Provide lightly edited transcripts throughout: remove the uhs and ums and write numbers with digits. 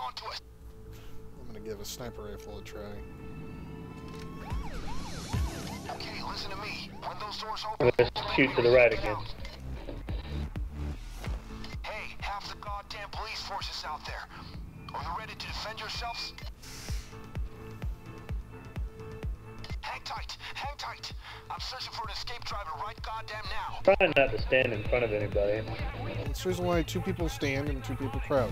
onto us. I'm gonna give a sniper rifle a try. Okay, listen to me. When those doors open, I'm gonna shoot to the right again. Hey, half the goddamn police force is out there. Are you ready to defend yourselves? Hang tight, hang tight. I'm searching for an escape driver right goddamn now. Trying not to stand in front of anybody. That's the reason why 2 people stand and 2 people crouch.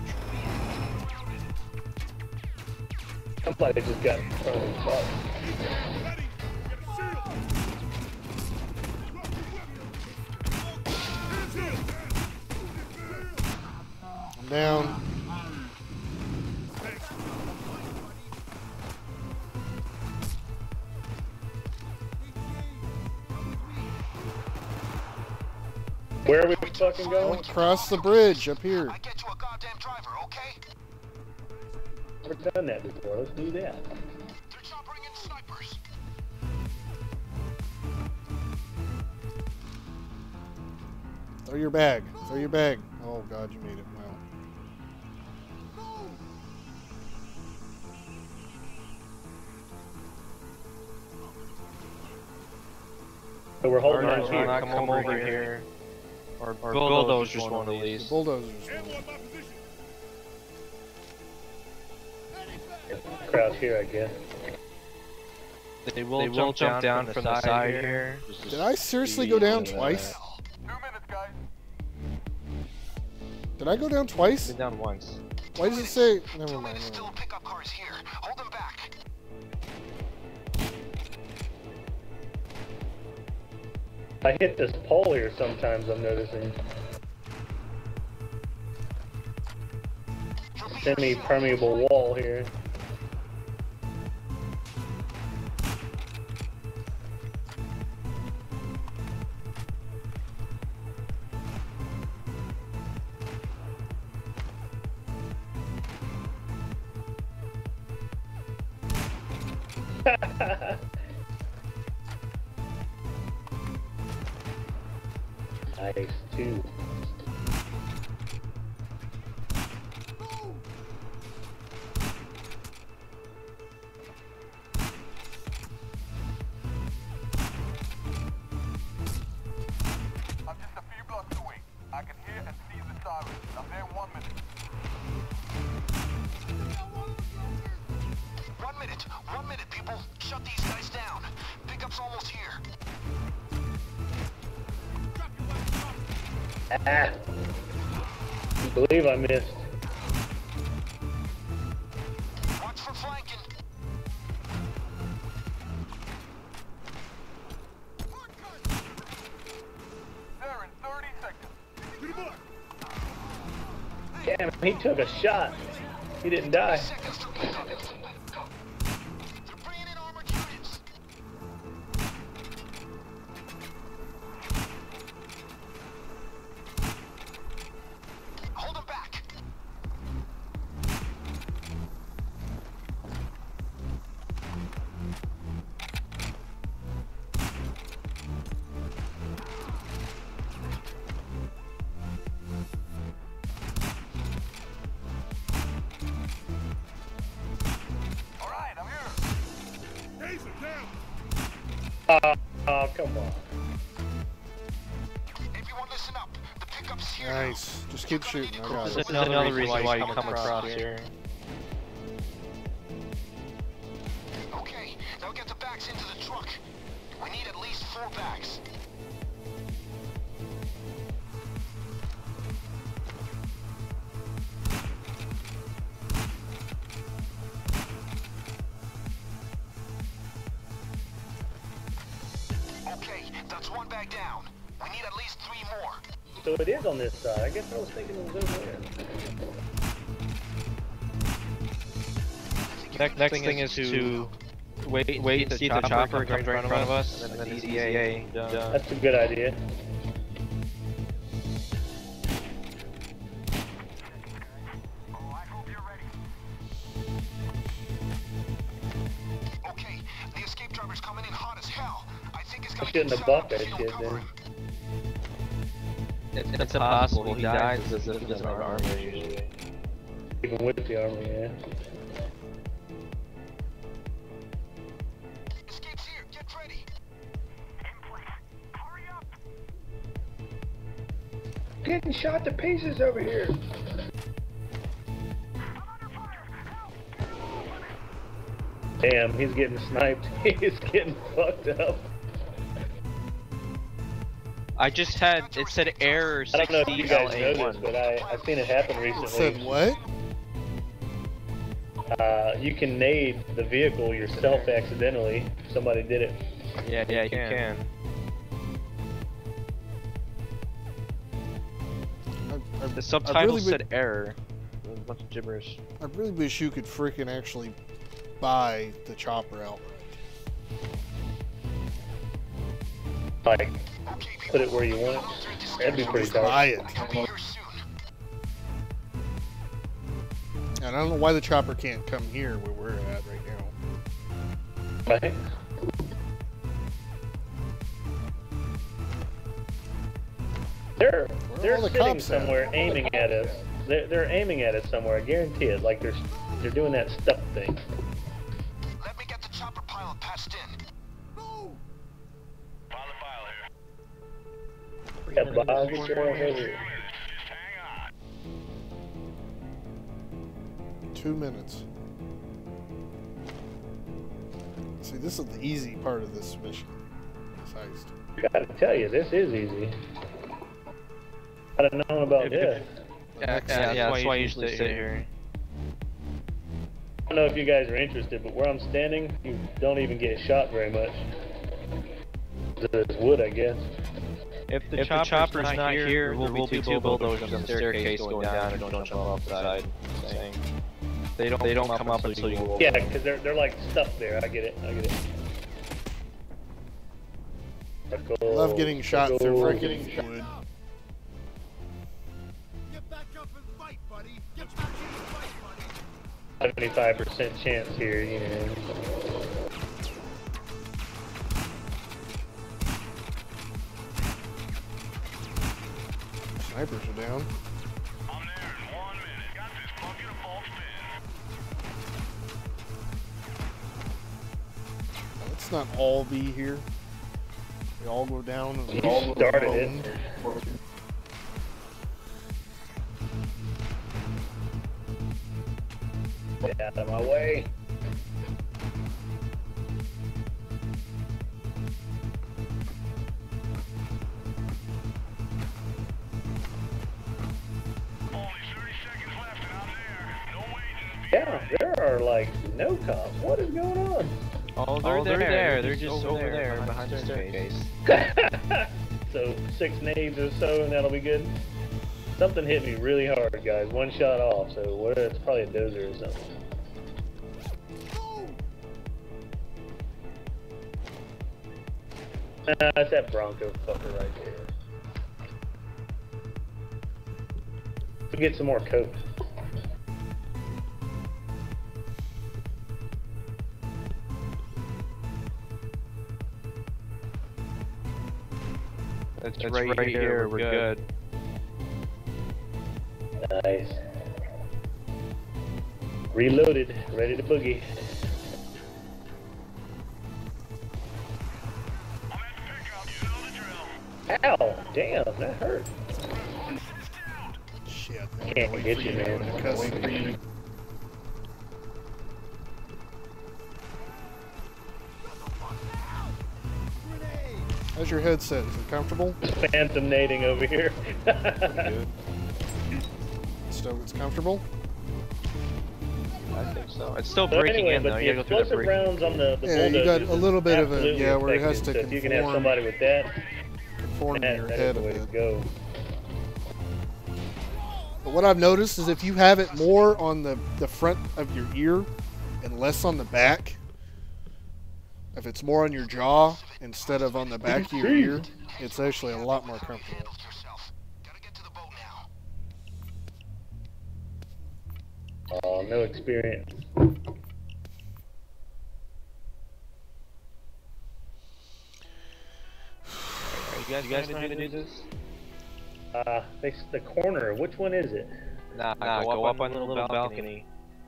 Somebody just got in front of himself. I'm down. Where are we fucking going? Across the bridge up here. I get you a goddamn driver, okay? Never done that before. Let's do that. They're choppering in snipers. Throw your bag. Throw your bag. Oh god, you made it. Well. So we're holding on Ours will here. not come over here. Or bulldozers one at least. The bulldozers. Crouch here, I guess. They will jump down from the side here. Did I seriously go down twice? 2 minutes, guys. Did I go down twice? Been down once. Why does it say? 2 Never mind. minutes, still pickup cars here. Hold them back. I hit this pole here sometimes, I'm noticing. Semi-permeable wall here. Nice, too. I'm just a few blocks away. I can hear and see the sirens. I'm there in 1 minute. 1 minute. 1 minute, people. Shut these guys down. Pickup's almost here. Ah! I believe I missed. Watch for flanking. There in 30 seconds. Damn, he took a shot. He didn't die. Seconds to pick up. They're bringing in armored units. Hold them back. All right, I'm here. Oh, come on. Everyone listen up. The pickup's here. Nice. Just keep shooting. I got This it. is another reason why you come across here. Okay, now get the bags into the truck. We need at least 4 bags. Okay, that's 1 bag down. We need at least 3 more. So it is on this side. I guess I was thinking it was over there. Next thing is to wait to see the chopper come right in front of us, and then EZA. That's a good idea. Oh, I hope you're ready. Okay, the escape driver's coming in hot as hell. I think it's I gonna shouldn't get have shot buffed up that if you kid don't cover then. him. It's impossible. He dies as if he doesn't have armor usually. Even with the armor, yeah. Escape's here. Get ready. In place. Hurry up. Getting shot to pieces over here. Damn, he's getting sniped. He's getting fucked up. I just had, it said error I don't know if you guys know this, 60LA1. but I've seen it happen It recently. said what? You can nade the vehicle yourself accidentally. Somebody did it. Yeah, you can. The subtitle said error. A bunch of gibberish. I really wish you could freaking actually buy the chopper outright. Like, put it where you want it. That'd be pretty Just buy dark. it. I'll be here soon. And I don't know why the chopper can't come here where we're at right now. Right? They're all the sitting cops at? somewhere aiming at us. They're aiming at us somewhere. I guarantee it. Like they're doing that stuff thing. Let me get the chopper pilot patched in. Move! Pilot here. Yeah, Bob, get your ass over here. 2 minutes. See, this is the easy part of this mission. This heist. Gotta tell you, this is easy. I'd have known about this. Yeah, that's why I usually sit here. I don't know if you guys are interested, but where I'm standing, you don't even get shot very much. There's wood, I guess. If the chopper's not here, there will be two bulldozers on the staircase going down and don't jump off the side. Saying. They don't come up until you go Yeah, over. because they're like stuck there. I get it. I love getting shot through freaking wood. Get back up and fight, buddy. Get back in and fight, buddy. 75% chance here, you know. Snipers are down. I'm there in 1 minute. Got this bucket of false bin. Let's not all be here. We all go down and we all You go started down. it. Get out of my way. Only 30 seconds left and I'm there. No waiting. Yeah, there are like no cops. What is going on? Oh, they're there. They're just over there behind the staircase. So 6 nades or so, and that'll be good. Something hit me really hard, guys. 1 shot off, so what? It's probably a dozer or something. That's that Bronco fucker right there. We'll get some more coke. That's right here. We're good. Nice. Reloaded, ready to boogie. I'm at the pickup. You know the drill. Ow! Damn, that hurt. Shit. Can't get you, man. Cussing. How's your headset? Is it comfortable? Phantom nading over here. Good. Still, it's comfortable? I think so. It's still So breaking anyway, in but though. the You gotta go through the explosive break. rounds on the Yeah, you got bulldozers a little bit of a- absolutely yeah, where it has effective. to So if you can have conform. somebody with that, Conform to that your is head the a way to bit. go. But what I've noticed is if you have it more on the front of your ear and less on the back, if it's more on your jaw instead of on the back of your ear, it's actually a lot more comfortable. Gotta get to the boat now. Oh, no experience. Are you guys trying to do this? The corner. Which one is it? Nah, go up on the little balcony.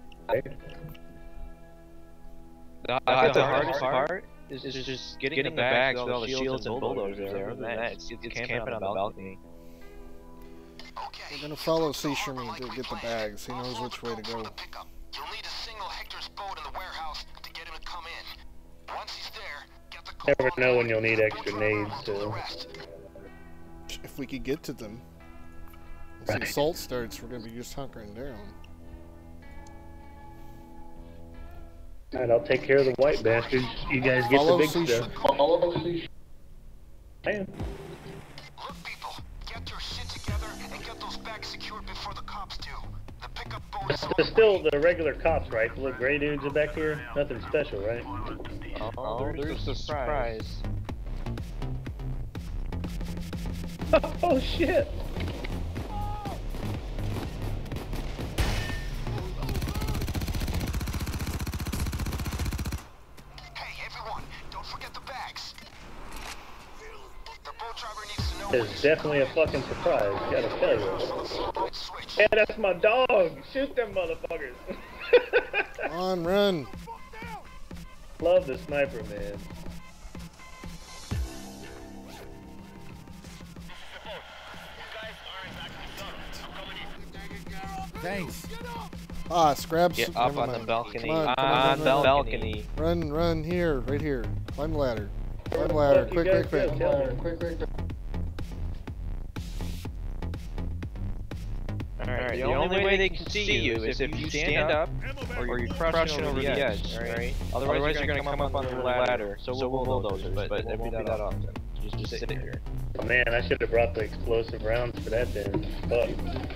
The hardest part is just getting the bags with all the shields and bulldozers there. Other than that, it's camping on the balcony. We're gonna follow Seasherman to get the bags. He knows which way to go. You'll need to signal Hector's boat in the warehouse to get him to come in. Once he's there, get the Never know when you'll need extra nades, so... If we could get to them. Once the assault starts, we're gonna be just hunkering down. Alright, I'll take care of the white bastards. You guys get Follow the big Seasherman. stuff. Man. Look, people, get your shit together and get those bags secured before the cops do. The pickup boat is There's still the regular cops, right? The little gray dudes are back here. Nothing special, right? Oh, there's a surprise. Oh shit! Hey, everyone, don't forget the bags. The boat driver needs to know. It's definitely a fucking surprise, gotta tell you. Yeah, that's my dog! Shoot them motherfuckers! Come on, run. Love the sniper, man. Thanks. Ah, scraps. Get up Never on the mind. balcony. Come on, On the run. balcony. Run here, right here. Climb the ladder. Climb the ladder. Fuck you Quick. guys do, tell her. Alright, the only way they can see you is if you stand up or you're crushing over the edge, alright? Otherwise you're gonna come up on the ladder, so we'll bulldoze it, but it won't be that often. Just sit here. Oh, man, I should have brought the explosive rounds for that then. Fuck.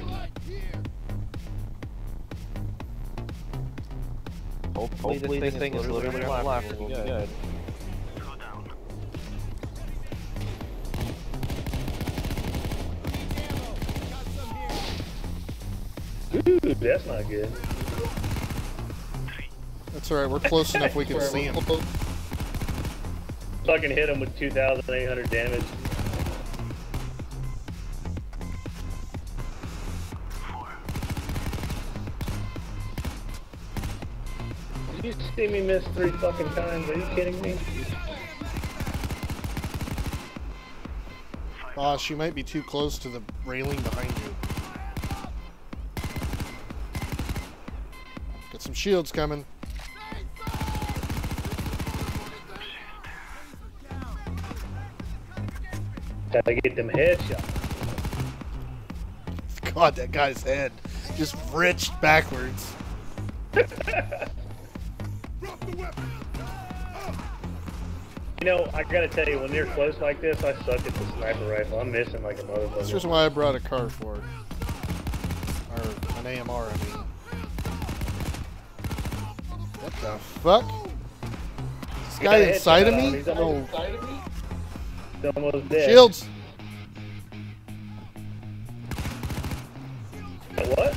Hopefully this thing is literally on the left and we'll be good. Ooh, that's not good. That's alright, we're close enough we can see him. Fucking hit him with 2,800 damage. Did you see me miss 3 fucking times? Are you kidding me? Boss, you might be too close to the railing behind you. Get some shields coming. Gotta get them headshots. God, that guy's head just writched backwards. You know, I gotta tell you, when you're close like this, I suck at the sniper rifle. I'm missing like a That's the motherfucker. reason why I brought a car for it. Or an AMR, I mean. What the fuck? Is this guy inside of me? He's Oh, almost He's almost dead. shields! What?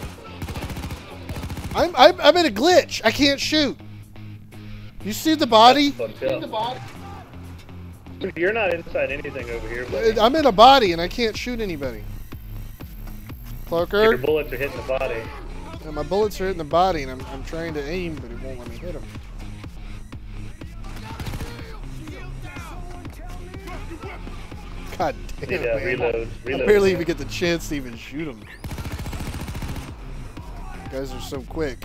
I'm in a glitch. I can't shoot. You see the body? Fucked up. You're not inside anything over here, but I'm in a body and I can't shoot anybody. your Cloaker, bullets are hitting the body. and my bullets are hitting the body, and I'm trying to aim, but it won't let me hit him. God damn, Need, man. reload. I barely even get the chance to even shoot him. You guys are so quick.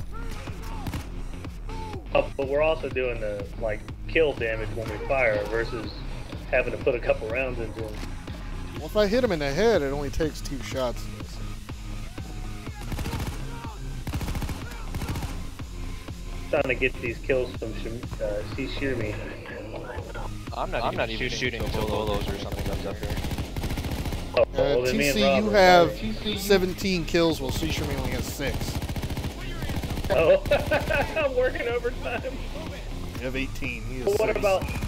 Oh, but we're also doing the like kill damage when we fire versus having to put a couple rounds into him. Well, if I hit him in the head, it only takes 2 shots. Trying to get these kills from Seasherman. I'm not even shooting until Lolos or something comes up here. Oh, well, then me and TC, Rob you are have fighting. 17 kills, while Seasherman only has 6. Oh, I'm working overtime. You have 18. He has But what 6.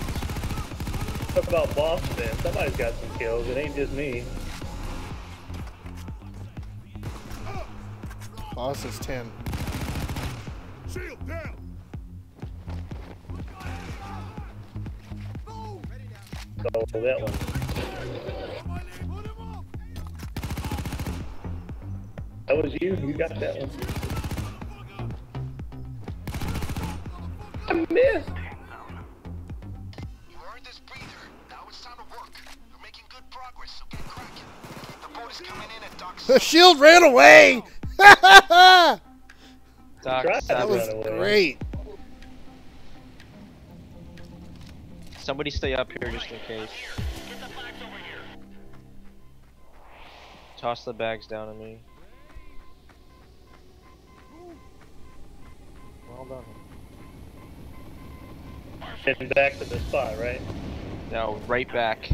about Boss then? Somebody's got some kills. It ain't just me. Boss is 10. Shield down. So that one. That was you. You got that one. I missed. You earned this breather. Now it's time to work. You're making good progress, so get cracking. The boat is coming in at dock The 7. shield ran away! Doc, Tried That to was run away. great. somebody stay up here just in case. Toss the bags down to me. Well done. Heading back to the spot, right? No, right back.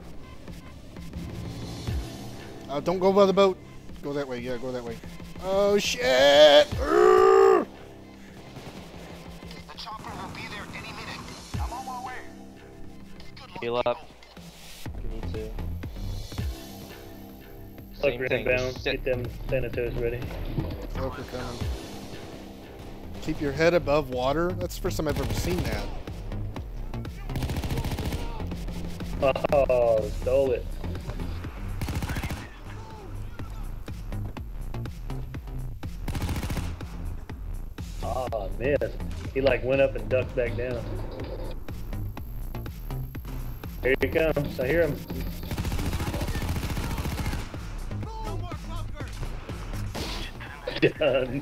Don't go by the boat. Go that way. Yeah, go that way. Oh shit! Urgh! The chopper will be there any minute. I'm on my way. Good luck, Heal up. people. You need to. Look, we're thing, inbound. just Get them Thanatos ready. Joker coming. Keep your head above water. That's the first time I've ever seen that. Oh, stole it. Oh, missed. He like went up and ducked back down. Here he comes. I hear him. Done.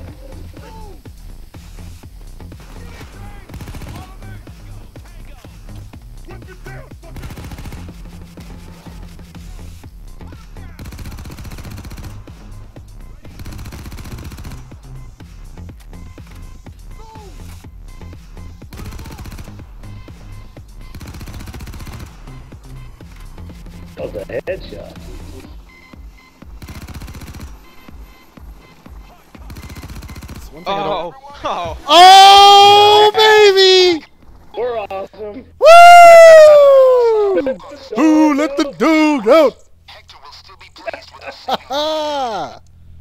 That was a headshot. It's one thing I don't- Oh! Oh, baby! We're awesome. Woo! Who let the dude out? Hector will still be pleased with us. Ah!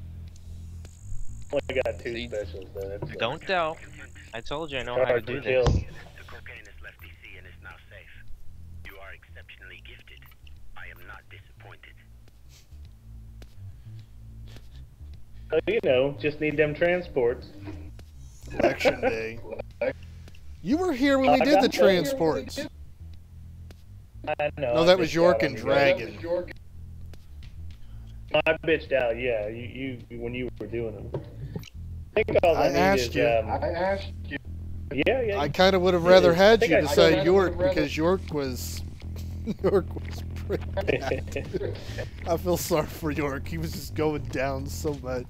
Only got two specials though. That's Don't doubt. I told you I know how to hard do to kill. this. The cocaine has left DC and is now safe. You are exceptionally gifted. I am not disappointed. So, you know, just need them transports. Election day. You were here when we did the transports. I know. No, I that was bitched York out and on you. Dragon. I bitched out. Yeah, you when you were doing them. I think all I, I need asked is, you. Yeah. I kind of would have rather had think you I decide still- York because York was pretty bad. I feel sorry for York. He was just going down so much.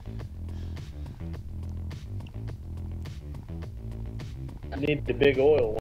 I need the big oil